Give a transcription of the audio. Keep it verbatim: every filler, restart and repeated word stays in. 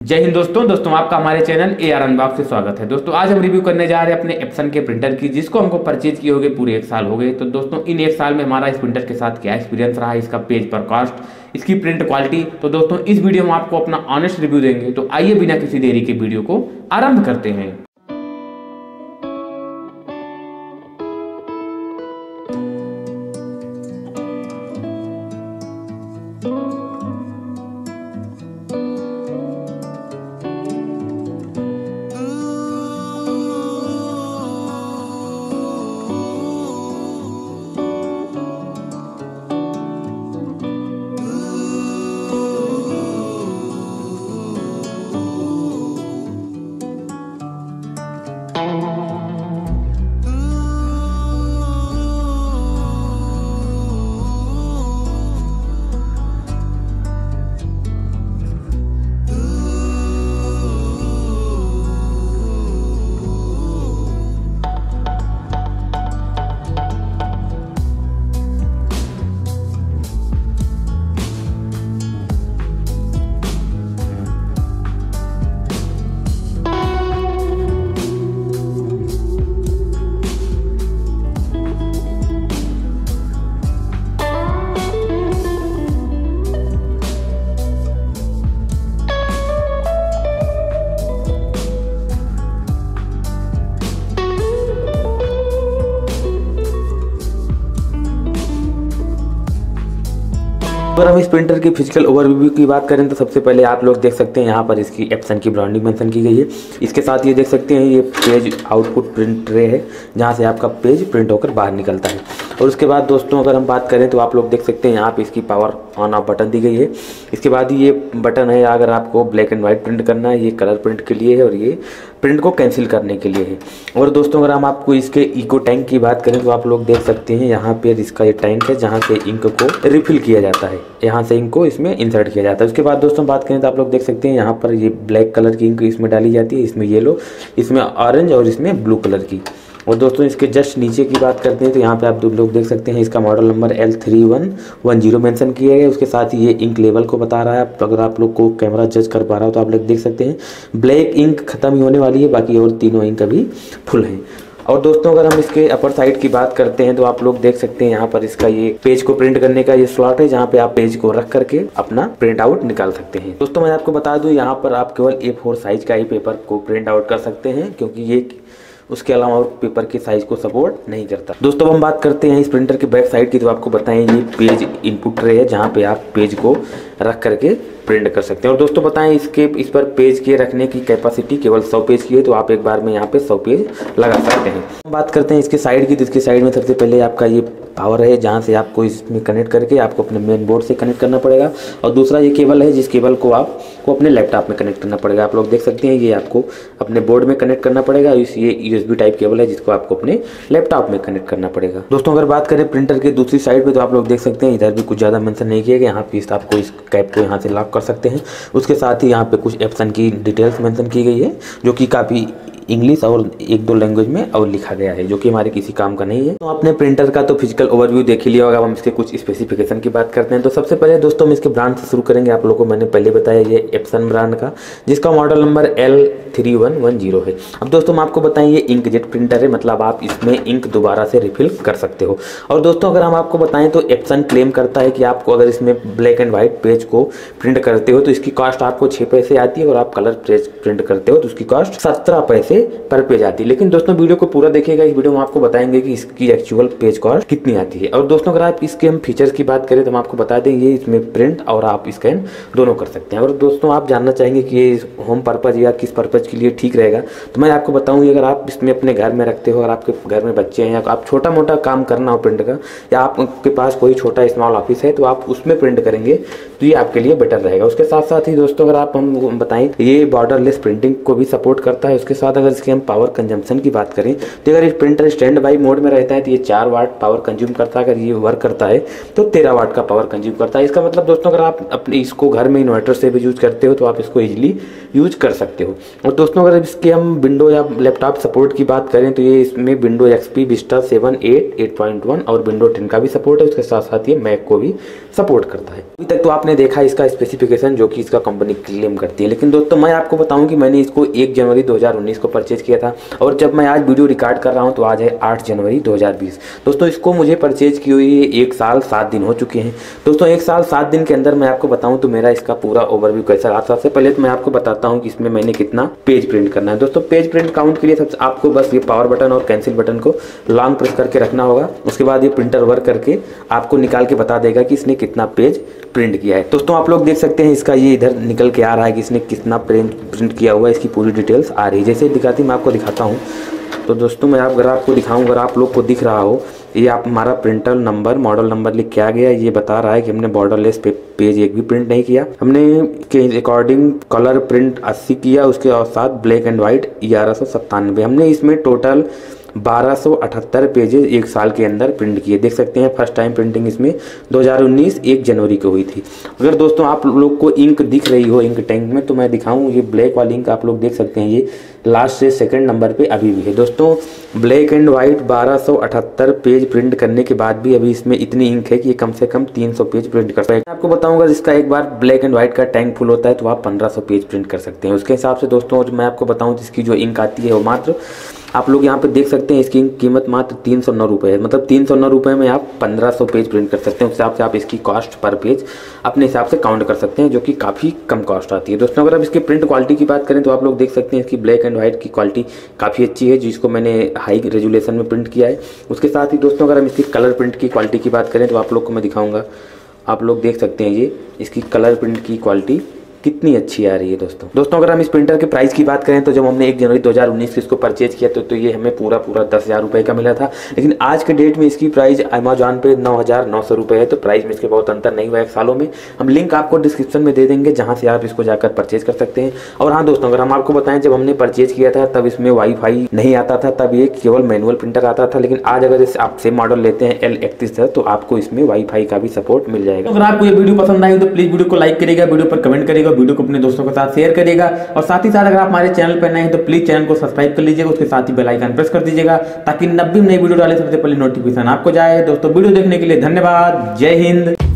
जय हिंद दोस्तों दोस्तों आपका हमारे चैनल ए आर अनबॉक्स से स्वागत है। दोस्तों आज हम रिव्यू करने जा रहे हैं अपने एप्सन के प्रिंटर की, जिसको हमको परचेज किए हो गए पूरे एक साल हो गए। तो दोस्तों इन एक साल में हमारा इस प्रिंटर के साथ क्या एक्सपीरियंस रहा, इसका पेज पर कॉस्ट, इसकी प्रिंट क्वालिटी, तो दोस्तों इस वीडियो में आपको अपना ऑनेस्ट रिव्यू देंगे। तो आइए बिना किसी देरी के वीडियो को आरंभ करते हैं। अगर हम इस प्रिंटर की फिजिकल ओवरव्यू की बात करें तो सबसे पहले आप लोग देख सकते हैं यहाँ पर इसकी एप्सन की ब्रांडिंग मेंशन की गई है। इसके साथ ये देख सकते हैं ये पेज आउटपुट प्रिंट ट्रे है, जहाँ से आपका पेज प्रिंट होकर बाहर निकलता है। और उसके बाद दोस्तों अगर हम बात करें तो आप लोग देख सकते हैं यहाँ पे इसकी पावर ऑन ऑफ बटन दी गई है। इसके बाद ये बटन है अगर आपको ब्लैक एंड व्हाइट प्रिंट करना है, ये कलर प्रिंट के लिए है और ये प्रिंट को कैंसिल करने के लिए है। और दोस्तों अगर हम आपको इसके इको टैंक की बात करें तो आप लोग देख सकते हैं यहाँ पे इसका ये टैंक है, जहाँ से इंक को रिफिल किया जाता है, यहाँ से इंक को इसमें इंसर्ट किया जाता है। उसके बाद दोस्तों बात करें तो आप लोग देख सकते हैं यहाँ पर ये ब्लैक कलर की इंक इसमें डाली जाती है, इसमें येलो, इसमें ऑरेंज और इसमें ब्लू कलर की। और दोस्तों इसके जस्ट नीचे की बात करते हैं तो यहाँ पे आप लोग देख सकते हैं इसका model number L three one one zero mention किया है। उसके साथ ही ये इंक लेवल को बता रहा है। अगर आप लोग को कैमरा जज कर पा रहा हो तो आप लोग देख सकते हैं ब्लैक इंक खत्म ही होने वाली है, बाकी और तीनों इंक अभी फुल हैं। और दोस्तों अगर हम इसके अपर साइड की बात करते हैं तो आप लोग देख सकते हैं यहाँ पर इसका ये पेज को प्रिंट करने का ये स्लॉट है, जहाँ पे आप पेज को रख करके अपना प्रिंट आउट निकाल सकते हैं। दोस्तों मैं आपको बता दूं यहाँ पर आप केवल ए फोर साइज का ही पेपर को प्रिंट आउट कर सकते हैं, क्योंकि ये उसके अलावा और पेपर के साइज को सपोर्ट नहीं करता। दोस्तों हम बात करते हैं इस प्रिंटर के बैक साइड की, तो आपको बताएं ये पेज इनपुट ट्रे है, जहाँ पे आप पेज को रख करके प्रिंट कर सकते हैं। और दोस्तों बताएं इसके इस पर पेज के रखने की कैपेसिटी केवल सौ पेज की है, तो आप एक बार में यहाँ पे सौ पेज लगा सकते हैं। बात करते हैं इसके साइड की, तो इसके साइड में सबसे पहले आपका ये पावर है, जहाँ से आपको इसमें कनेक्ट करके आपको अपने मेन बोर्ड से कनेक्ट करना पड़ेगा। और दूसरा ये केबल है, जिस केबल को आपको अपने लैपटॉप में कनेक्ट करना पड़ेगा। आप लोग देख सकते हैं ये आपको अपने बोर्ड में कनेक्ट करना पड़ेगा। इस ये यूएसबी टाइप केबल है, जिसको आपको अपने लैपटॉप में कनेक्ट करना पड़ेगा। दोस्तों अगर बात करें प्रिंटर के दूसरी साइड पे, तो आप लोग देख सकते हैं इधर भी कुछ ज़्यादा मेंशन नहीं किया गया। यहाँ पे आपको इस कैप को यहाँ से लॉक कर सकते हैं। उसके साथ ही यहाँ पे कुछ एप्सन की डिटेल्स मेंशन की गई है, जो कि काफ़ी इंग्लिश और एक दो लैंग्वेज में और लिखा गया है, जो कि हमारे किसी काम का नहीं है। तो आपने प्रिंटर का तो फिजिकल ओवरव्यू देख ही लिया होगा। हम इसके कुछ स्पेसिफिकेशन की बात करते हैं। तो सबसे पहले दोस्तों हम इसके ब्रांड से शुरू करेंगे। आप लोगों को मैंने पहले बताया ये एप्सन ब्रांड का, जिसका model number L three one one zero है। अब दोस्तों हम आपको बताएं ये इंकजेट प्रिंटर है, मतलब आप इसमें इंक दोबारा से रिफिल कर सकते हो। और दोस्तों अगर हम आपको बताएं तो एप्सन क्लेम करता है कि आपको अगर इसमें ब्लैक एंड व्हाइट पेज को प्रिंट करते हो तो इसकी कॉस्ट आपको छः पैसे आती है, और आप कलर पेज प्रिंट करते हो तो उसकी कॉस्ट सत्रह पैसे पर पेज आती है। लेकिन दोस्तों वीडियो को पूरा देखिएगा, इस वीडियो में आपको बताएंगे कि इसकी एक्चुअल पेज कॉस्ट कितनी आती है। और दोस्तों अगर आप इसके हम फीचर्स की बात करें तो हम आपको बता दें ये इसमें प्रिंट और आप स्कैन दोनों कर सकते हैं। और दोस्तों आप जानना चाहेंगे कि ये होम पर्पज या किस पर्पज के लिए ठीक रहेगा, तो मैं आपको बताऊँ अगर आप इसमें अपने घर में रखते हो और आपके घर में बच्चे हैं या आप छोटा मोटा काम करना हो प्रिंट का, या आपके पास कोई छोटा स्मॉल ऑफिस है तो आप उसमें प्रिंट करेंगे तो ये आपके लिए बेटर रहेगा। उसके साथ साथ ही दोस्तों अगर आप हम बताएं ये बॉर्डरलेस प्रिंटिंग को भी सपोर्ट करता है। उसके साथ अगर इसके हम पावर कंजम्पशन की बात करें तो अगर ये प्रिंटर स्टैंड बाई मोड में रहता है तो ये चार वाट पावर कंज्यूम करता है, अगर ये वर्क करता है तो तेरह वाट का पावर कंज्यूम करता है। इसका मतलब दोस्तों अगर आप अपने इसको घर में इन्वर्टर से भी यूज करते हो तो आप इसको इजीली यूज कर सकते हो। और दोस्तों अगर इसके हम विंडो या लैपटॉप सपोर्ट की बात करें तो ये इसमें window XP, Vista seven, eight, eight point one और विंडो टेन का भी सपोर्ट है। उसके साथ साथ ये मैक को भी सपोर्ट करता है। अभी तक तो आपने आपने देखा इसका स्पेसिफिकेशन जो कि इसका कंपनी क्लेम करती है। लेकिन दोस्तों मैं आपको बताऊं कि मैंने इसको एक जनवरी दो हज़ार उन्नीस को परचेज किया था और जब मैं आज वीडियो रिकॉर्ड कर रहा हूं तो आज है आठ जनवरी दो हज़ार बीस। दोस्तों इसको मुझे परचेज की हुई एक साल सात दिन हो चुके हैं। दोस्तों एक साल सात दिन के अंदर मैं आपको बताऊं तो मेरा इसका पूरा ओवरव्यू कैसा रहा। सबसे पहले तो मैं आपको बताता हूँ कि इसमें मैंने कितना पेज प्रिंट करना है। दोस्तों पेज प्रिंट काउंट के लिए सबसे आपको बस ये पावर बटन और कैंसिल बटन को लॉन्ग प्रेस करके रखना होगा। उसके बाद ये प्रिंटर वर्क करके आपको निकाल के बता देगा कि इसने कितना पेज प्रिंट किया है। दोस्तों आप लोग देख सकते हैं इसका ये इधर निकल के आ रहा है कि इसने कितना प्रिंट प्रिंट किया हुआ है। इसकी पूरी डिटेल्स आ रही है। जैसे दिखाती मैं आपको दिखाता हूँ। तो दोस्तों मैं आप अगर आपको दिखाऊँ, अगर आप लोग को दिख रहा हो, ये आप हमारा प्रिंटर नंबर मॉडल नंबर लिख के आ गया। ये बता रहा है कि हमने बॉर्डरलेस पे, पेज एक भी प्रिंट नहीं किया। हमने के अकॉर्डिंग कलर प्रिंट अस्सी किया, उसके साथ ब्लैक एंड व्हाइट ग्यारह सौ सत्तानवे। हमने इसमें टोटल बारह सौ अठहत्तर पेजेस एक साल के अंदर प्रिंट किए। देख सकते हैं फर्स्ट टाइम प्रिंटिंग इसमें दो हज़ार उन्नीस एक जनवरी को हुई थी। अगर दोस्तों आप लोग को इंक दिख रही हो इंक टैंक में तो मैं दिखाऊं, ये ब्लैक वाली इंक आप लोग देख सकते हैं, ये लास्ट से सेकंड नंबर पे अभी भी है। दोस्तों ब्लैक एंड वाइट बारह सौ अठहत्तर पेज प्रिंट करने के बाद भी अभी इसमें इतनी इंक है कि ये कम से कम तीन सौ पेज प्रिंट कर सकते हैं। आपको बताऊंगा जिसका एक बार ब्लैक एंड व्हाइट का टैंक फुल होता है तो आप पंद्रह सौ पेज प्रिंट कर सकते हैं। उसके हिसाब से दोस्तों मैं आपको बताऊँ जिसकी जो इंक आती है वो मात्र आप लोग यहाँ पे देख सकते हैं इसकी कीमत मात्र तीन सौ नौ रुपये है। मतलब तीन सौ नौ रुपये में आप पंद्रह सौ पेज प्रिंट कर सकते हैं। उस हिसाब से आप इसकी कॉस्ट पर पेज अपने हिसाब से काउंट कर सकते हैं, जो कि काफ़ी कम कॉस्ट आती है। दोस्तों अगर आप इसकी प्रिंट क्वालिटी की बात करें तो आप लोग देख सकते हैं इसकी ब्लैक एंड व्हाइट की क्वालिटी काफ़ी अच्छी है, जिसको मैंने हाई रेजोल्यूशन में प्रिंट किया है। उसके साथ ही दोस्तों अगर हम इसकी कलर प्रिंट की क्वालिटी की बात करें तो आप लोग को मैं दिखाऊँगा। आप लोग देख सकते हैं ये इसकी कलर प्रिंट की क्वालिटी कितनी अच्छी आ रही है। दोस्तों दोस्तों अगर हम इस प्रिंटर के प्राइस की बात करें तो जब हमने एक जनवरी दो हज़ार उन्नीस को इसको परचेज किया तो, तो ये हमें पूरा पूरा दस हज़ार रुपये का मिला था। लेकिन आज के डेट में इसकी प्राइस अमेजॉन पे नौ हज़ार नौ सौ रुपये है। तो प्राइस में इसके बहुत अंतर नहीं हुआ एक सालों में। हम लिंक आपको डिस्क्रिप्शन में दे देंगे जहाँ से आप इसको जाकर परचेज कर सकते हैं। और हाँ दोस्तों अगर हम आपको बताएं जब हमने परचेज किया था तब इसमें वाईफाई नहीं आता था, तब ये केवल मैनुअल प्रिंटर आता था। लेकिन आज अगर इस आप सेम मॉडल लेते हैं एल इकतीस तो आपको इसमें वाईफाई का भी सपोर्ट मिल जाएगा। अगर आपको ये वीडियो पसंद आई तो प्लीज वीडियो को लाइक करिएगा, वीडियो पर कमेंट करिएगा, वीडियो को अपने दोस्तों साथ शेयर करिएगा और साथ ही साथ अगर आप हमारे चैनल पर नए हैं तो प्लीज चैनल को सब्सक्राइब कर लीजिएगा। उसके साथ ही बेल आइकन प्रेस कर दीजिएगा ताकि नब्बे नई वीडियो डाले सबसे पहले नोटिफिकेशन आपको जाए। दोस्तों वीडियो देखने के लिए धन्यवाद। जय हिंद।